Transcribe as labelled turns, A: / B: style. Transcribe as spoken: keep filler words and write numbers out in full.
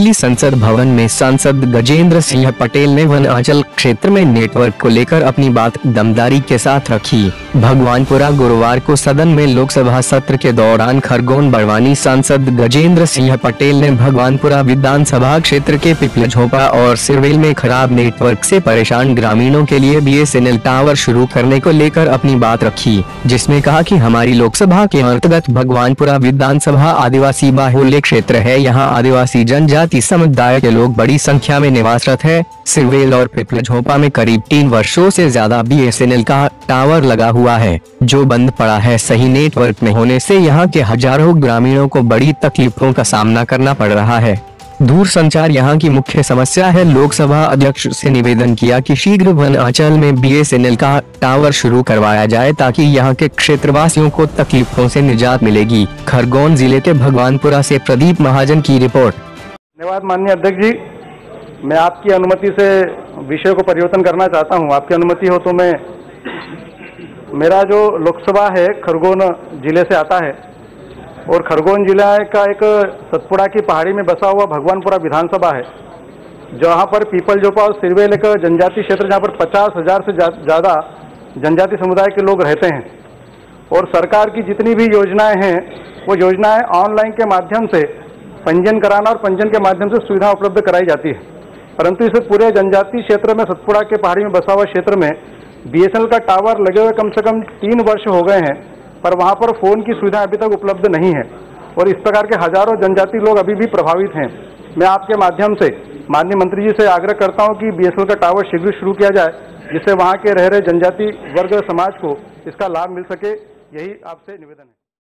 A: दिल्ली संसद भवन में सांसद गजेंद्र सिंह पटेल ने वनांचल क्षेत्र में नेटवर्क को लेकर अपनी बात दमदारी के साथ रखी। भगवानपुरा गुरुवार को सदन में लोकसभा सत्र के दौरान खरगोन बड़वानी सांसद गजेंद्र सिंह पटेल ने भगवानपुरा विधानसभा क्षेत्र के पिपलझोपा और सिरवेल में खराब नेटवर्क से परेशान ग्रामीणों के लिए B S N L tower शुरू करने को लेकर अपनी बात रखी, जिसमें कहा कि हमारी लोकसभा के अंतर्गत भगवानपुरा विधानसभा आदिवासी बाहुल्य क्षेत्र है। यहाँ आदिवासी जनजाति समुदाय के लोग बड़ी संख्या में निवासरत है। सिरवेल और पिपलझोपा में करीब तीन वर्षों से ज्यादा बी एस एन एल का टावर लगा हुआ है, जो बंद पड़ा है। सही नेटवर्क न होने से यहाँ के हजारों ग्रामीणों को बड़ी तकलीफों का सामना करना पड़ रहा है। दूर संचार यहाँ की मुख्य समस्या है। लोकसभा अध्यक्ष से निवेदन किया कि शीघ्र वनांचल में बी एस एन एल का टावर शुरू करवाया जाए, ताकि यहाँ के क्षेत्रवासियों को तकलीफों से निजात मिलेगी। खरगोन जिले के भगवानपुरा से प्रदीप महाजन की रिपोर्ट।
B: धन्यवाद माननीय अध्यक्ष जी, मैं आपकी अनुमति से विषय को परिवर्तन करना चाहता हूँ। आपकी अनुमति हो तो मैं, मेरा जो लोकसभा है खरगोन जिले से आता है और खरगोन जिला का एक सतपुड़ा की पहाड़ी में बसा हुआ भगवानपुरा विधानसभा है, जहाँ पर पीपलझोपा और सिरवेल एक जनजाति क्षेत्र, जहाँ पर पचास हजार से ज़्यादा जनजाति समुदाय के लोग रहते हैं। और सरकार की जितनी भी योजनाएं हैं वो योजनाएं ऑनलाइन के माध्यम से पंजीयन कराना और पंजीयन के माध्यम से सुविधा उपलब्ध कराई जाती है, परंतु इस पूरे जनजाति क्षेत्र में सतपुड़ा के पहाड़ी में बसा हुआ क्षेत्र में बी एस एन एल का टावर लगे हुए कम से कम तीन वर्ष हो गए हैं, पर वहां पर फोन की सुविधा अभी तक उपलब्ध नहीं है और इस प्रकार के हजारों जनजाति लोग अभी भी प्रभावित हैं। मैं आपके माध्यम से माननीय मंत्री जी से आग्रह करता हूं कि बी एस एन एल का टावर शीघ्र शुरू किया जाए, जिससे वहां के रह रहे जनजाति वर्ग समाज को इसका लाभ मिल सके। यही आपसे निवेदन है।